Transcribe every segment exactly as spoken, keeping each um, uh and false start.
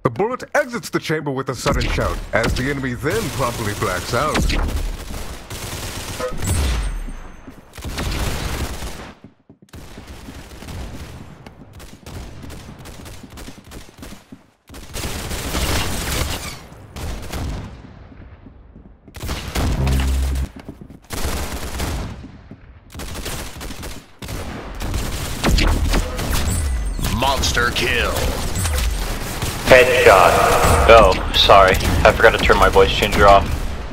The bullet exits the chamber with a sudden shout, as the enemy then promptly blacks out. Monster kill. Headshot. Oh, sorry. I forgot to turn my voice changer off.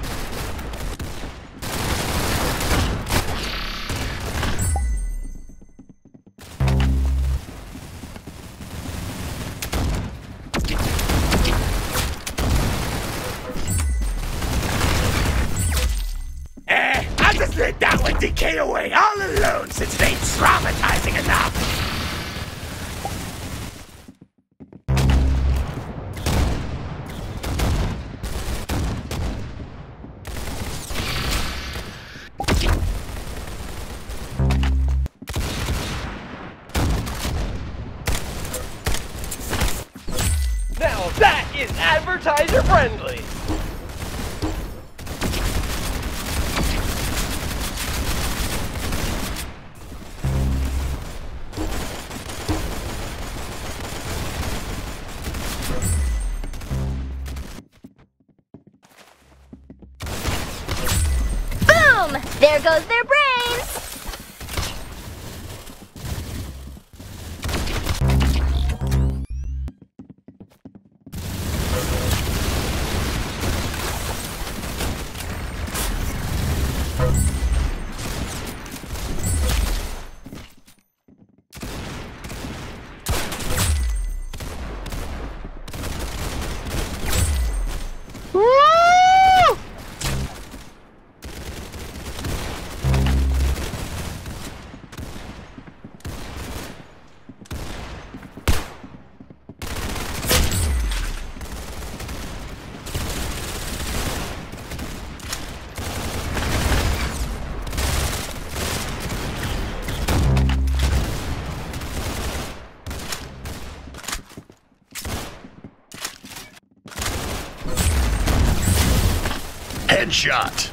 Eh, I'll just let that one decay away all alone since it ain't traumatizing enough. Now that is advertiser friendly! Boom! There goes their brains! Woo! Headshot.